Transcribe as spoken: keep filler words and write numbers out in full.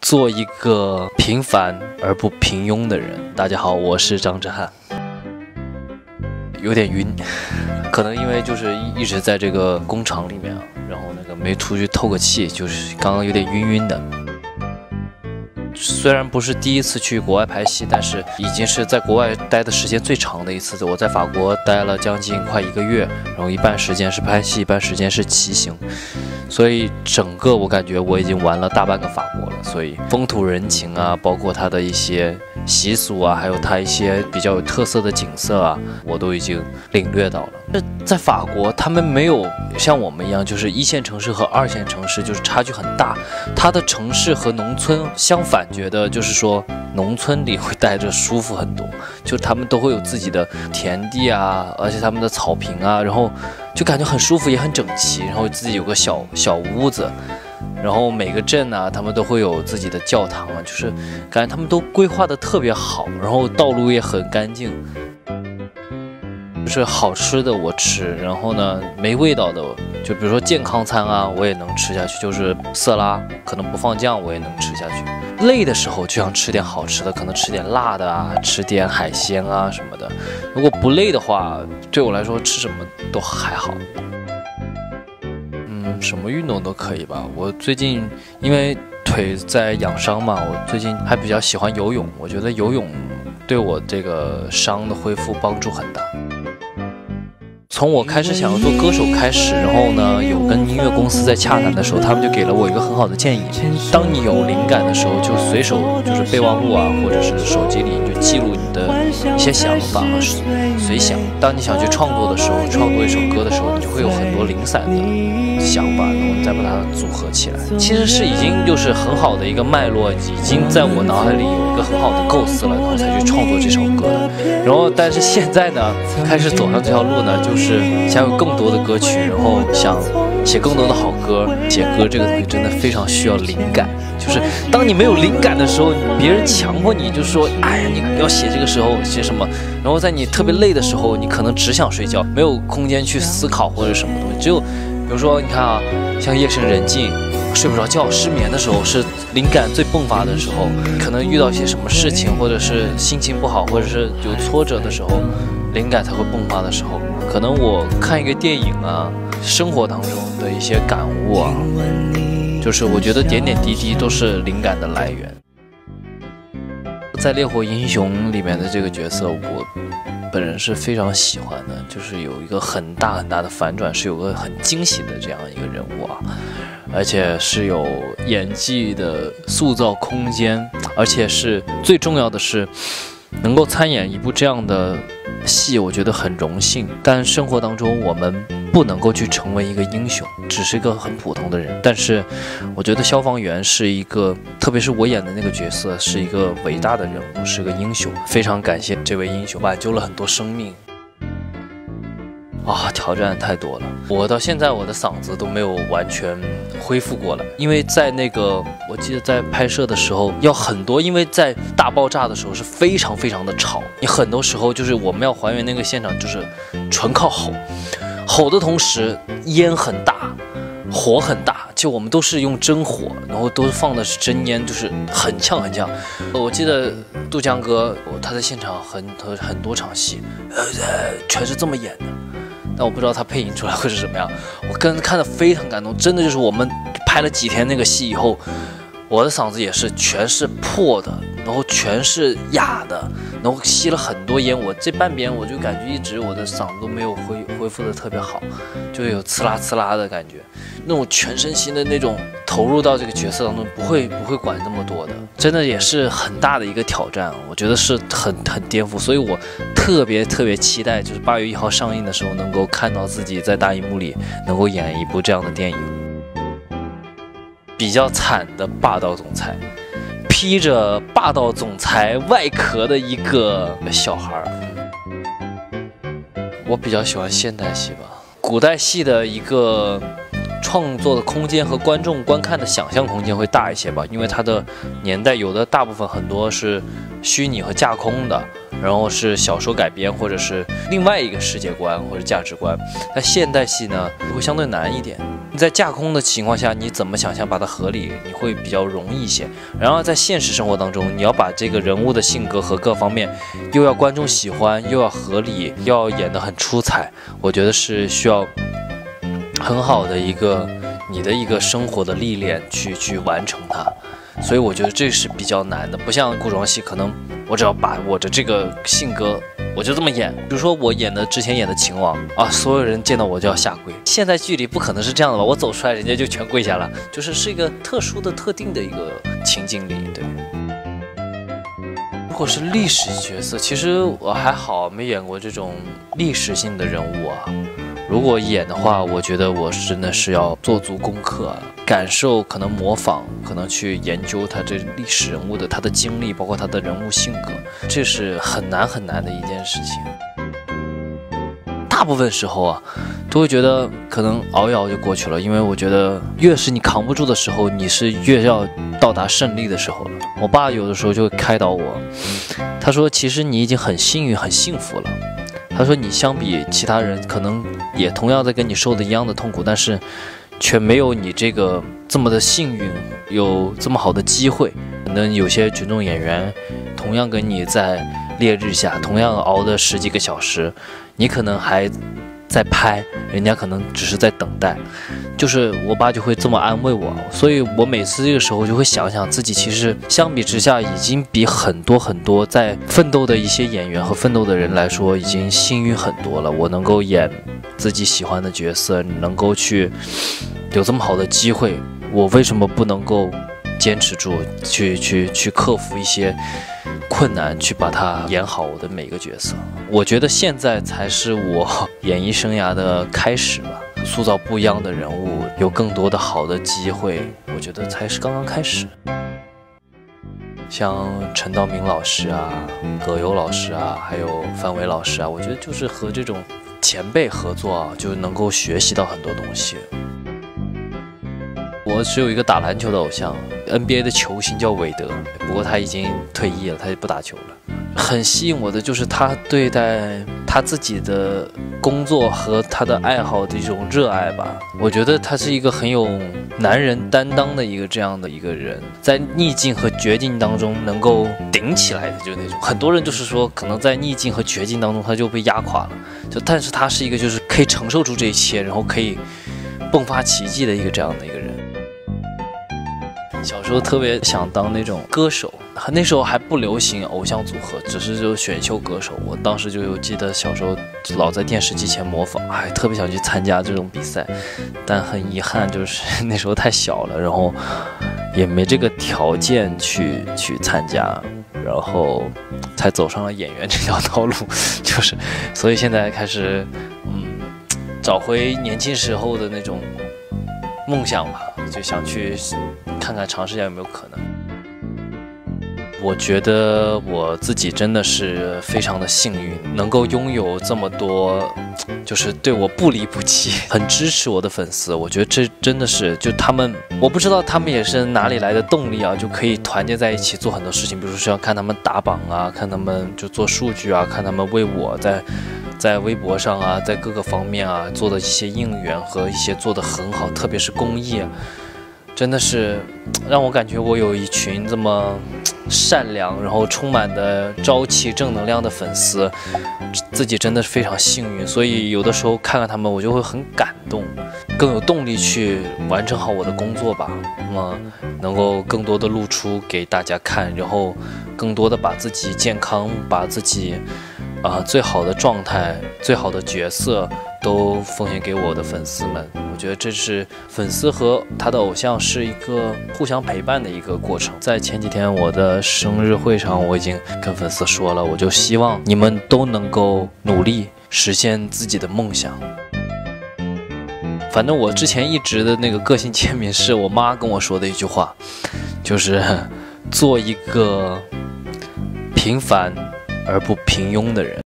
做一个平凡而不平庸的人。大家好，我是张之翰。有点晕，可能因为就是一直在这个工厂里面啊，然后那个没出去透个气，就是刚刚有点晕晕的。虽然不是第一次去国外拍戏，但是已经是在国外待的时间最长的一次。我在法国待了将近快一个月，然后一半时间是拍戏，一半时间是骑行，所以整个我感觉我已经玩了大半个法国了。所以风土人情啊，包括它的一些习俗啊，还有它一些比较有特色的景色啊，我都已经领略到了。在法国，他们没有像我们一样，就是一线城市和二线城市就是差距很大。它的城市和农村相反，觉得就是说农村里会待着舒服很多，就他们都会有自己的田地啊，而且他们的草坪啊，然后就感觉很舒服，也很整齐，然后自己有个小小屋子。然后每个镇啊，他们都会有自己的教堂啊，就是感觉他们都规划的特别好，然后道路也很干净。就是好吃的我吃，然后呢没味道的，就比如说健康餐啊，我也能吃下去，就是色拉可能不放酱我也能吃下去。累的时候就想吃点好吃的，可能吃点辣的啊，吃点海鲜啊什么的。如果不累的话，对我来说吃什么都还好。嗯，什么运动都可以吧。我最近因为腿在养伤嘛，我最近还比较喜欢游泳。我觉得游泳对我这个伤的恢复帮助很大。从我开始想要做歌手开始，然后呢，有跟音乐公司在洽谈的时候，他们就给了我一个很好的建议：当你有灵感的时候，就随手就是备忘录啊，或者是手机里你就记录你的一些想法和随想。当你想去创作的时候，创作一首歌的时候，你就会有很多零散的想法，然后你再把它组合起来。其实是已经就是很好的一个脉络，已经在我脑海里有一个很好的构思了，然后才去创作这首歌的。然后，但是现在呢，开始走上这条路呢，就是。是想有更多的歌曲，然后想写更多的好歌。写歌这个东西真的非常需要灵感，就是当你没有灵感的时候，别人强迫你，就是说，哎呀，你要写这个时候写什么，然后在你特别累的时候，你可能只想睡觉，没有空间去思考或者什么东西。只有比如说，你看啊，像夜深人静，睡不着觉、失眠的时候，是灵感最迸发的时候。可能遇到一些什么事情，或者是心情不好，或者是有挫折的时候，灵感才会迸发的时候。可能我看一个电影啊，生活当中的一些感悟啊，就是我觉得点点滴滴都是灵感的来源。在《烈火英雄》里面的这个角色，我本人是非常喜欢的，就是有一个很大很大的反转，是有个很惊喜的这样一个人物啊，而且是有演技的塑造空间，而且是最重要的是能够参演一部这样的戏，我觉得很荣幸。但生活当中我们不能够去成为一个英雄，只是一个很普通的人。但是我觉得消防员是一个，特别是我演的那个角色是一个伟大的人物，是个英雄。非常感谢这位英雄，挽救了很多生命。啊，挑战太多了，我到现在我的嗓子都没有完全恢复过来，因为在那个我记得在拍摄的时候要很多，因为在大爆炸的时候是非常非常的吵，你很多时候就是我们要还原那个现场，就是纯靠吼，吼的同时烟很大，火很大，就我们都是用真火，然后都放的是真烟，就是很呛很呛。我记得杜江哥他在现场很很多场戏，呃，全是这么演的。但我不知道他配音出来会是什么样，我跟看得非常感动，真的就是我们拍了几天那个戏以后，我的嗓子也是全是破的，然后全是哑的，然后吸了很多烟，我这半边我就感觉一直我的嗓子都没有恢恢复的特别好，就有呲啦呲啦的感觉，那种全身心的那种投入到这个角色当中，不会不会管那么多的，真的也是很大的一个挑战，我觉得是很很颠覆，所以我特别特别期待，就是八月一号上映的时候，能够看到自己在大荧幕里能够演一部这样的电影。比较惨的霸道总裁，披着霸道总裁外壳的一个小孩儿。我比较喜欢现代戏吧，古代戏的一个创作的空间和观众观看的想象空间会大一些吧，因为它的年代有的大部分很多是虚拟和架空的，然后是小说改编或者是另外一个世界观或者价值观。但现代戏呢会相对难一点，在架空的情况下，你怎么想象把它合理，你会比较容易一些。然后在现实生活当中，你要把这个人物的性格和各方面，又要观众喜欢，又要合理，又要演得很出彩，我觉得是需要很好的一个你的一个生活的历练去去完成它。所以我觉得这是比较难的，不像古装戏，可能我只要把我的这个性格我就这么演。比如说我演的之前演的秦王啊，所有人见到我就要下跪。现在剧里不可能是这样的吧？我走出来，人家就全跪下了，就是是一个特殊的、特定的一个情境里。对，如果是历史角色，其实我还好，没演过这种历史性的人物啊。如果演的话，我觉得我真的是要做足功课啊，感受，可能模仿，可能去研究他这历史人物的他的经历，包括他的人物性格，这是很难很难的一件事情。大部分时候啊，都会觉得可能熬一熬就过去了，因为我觉得越是你扛不住的时候，你是越要到达胜利的时候了。我爸有的时候就会开导我，他说其实你已经很幸运很幸福了。他说你相比其他人可能也同样在跟你受的一样的痛苦，但是却没有你这个这么的幸运，有这么好的机会。可能有些群众演员同样跟你在烈日下同样熬的十几个小时，你可能还在拍，人家可能只是在等待。就是我爸就会这么安慰我，所以我每次这个时候就会想想自己，其实相比之下已经比很多很多在奋斗的一些演员和奋斗的人来说已经幸运很多了。我能够演自己喜欢的角色，能够去有这么好的机会，我为什么不能够坚持住，去去去克服一些困难，去把它演好我的每个角色。我觉得现在才是我演艺生涯的开始吧，塑造不一样的人物，有更多的好的机会，我觉得才是刚刚开始。像陈道明老师啊、葛优老师啊，还有范伟老师啊，我觉得就是和这种前辈合作啊，就能够学习到很多东西。我只有一个打篮球的偶像 ，N B A 的球星叫韦德，不过他已经退役了，他就不打球了。很吸引我的就是他对待他自己的工作和他的爱好的一种热爱吧。我觉得他是一个很有男人担当的一个这样的一个人，在逆境和绝境当中能够顶起来的，就是那种。很多人就是说，可能在逆境和绝境当中他就被压垮了，就但是他是一个就是可以承受住这一切，然后可以迸发奇迹的一个这样的一个人。小时候特别想当那种歌手，那时候还不流行偶像组合，只是就选秀歌手。我当时就有记得小时候老在电视机前模仿，还特别想去参加这种比赛，但很遗憾就是那时候太小了，然后也没这个条件去去参加，然后才走上了演员这条道路。就是，所以现在开始，嗯，找回年轻时候的那种梦想吧，就想去看看尝试一下有没有可能。我觉得我自己真的是非常的幸运，能够拥有这么多就是对我不离不弃、很支持我的粉丝。我觉得这真的是，就他们，我不知道他们也是哪里来的动力啊，就可以团结在一起做很多事情。比如说像看他们打榜啊，看他们就做数据啊，看他们为我在在微博上啊，在各个方面啊做的一些应援和一些做得很好，特别是公益啊，真的是让我感觉我有一群这么善良，然后充满的朝气、正能量的粉丝，自己真的是非常幸运。所以有的时候看看他们，我就会很感动，更有动力去完成好我的工作吧。那么能够更多的露出给大家看，然后更多的把自己健康，把自己啊、呃、最好的状态、最好的角色都奉献给我的粉丝们。我觉得这是粉丝和他的偶像是一个互相陪伴的一个过程。在前几天我的生日会上，我已经跟粉丝说了，我就希望你们都能够努力实现自己的梦想。反正我之前一直的那个个性签名是我妈跟我说的一句话，就是做一个平凡而不平庸的人。